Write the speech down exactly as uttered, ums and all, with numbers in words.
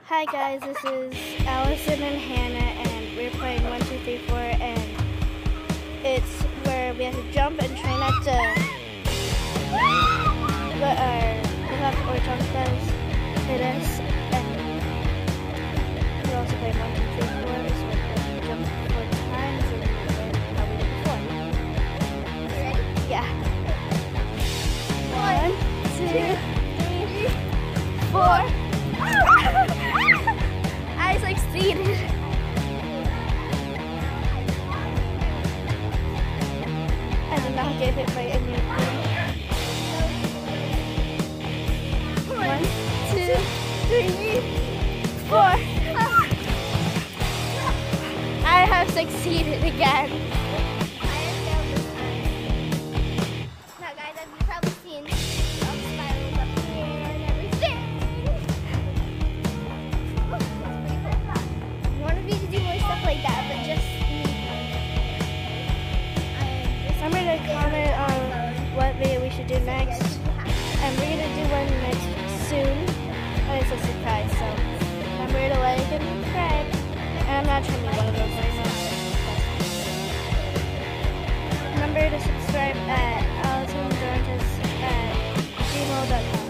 Hi guys, this is Allison and Hannah, and we're playing one, two, three, four, and it's where we have to jump and try not to let our left or jump guys hit us. And we're also playing one, two, three, four, so we're going to jump four times and then we're going to how we did before. Ready? Yeah. One, two, three, four. I succeeded. I did not get hit by anything. One, two, three, four. I have succeeded again. I have failed this time. Now guys, as you've probably seen, um, spirals up here and everything. Oh, that's pretty cool. One of you to do more stuff like that, but just me. Remember to comment on what video we should do next. And we're going to do one next soon. And it's a surprise, so remember to like and subscribe. And I'm not trying to do one of those right now. Remember to subscribe at Allison Dorcas at gmail dot com.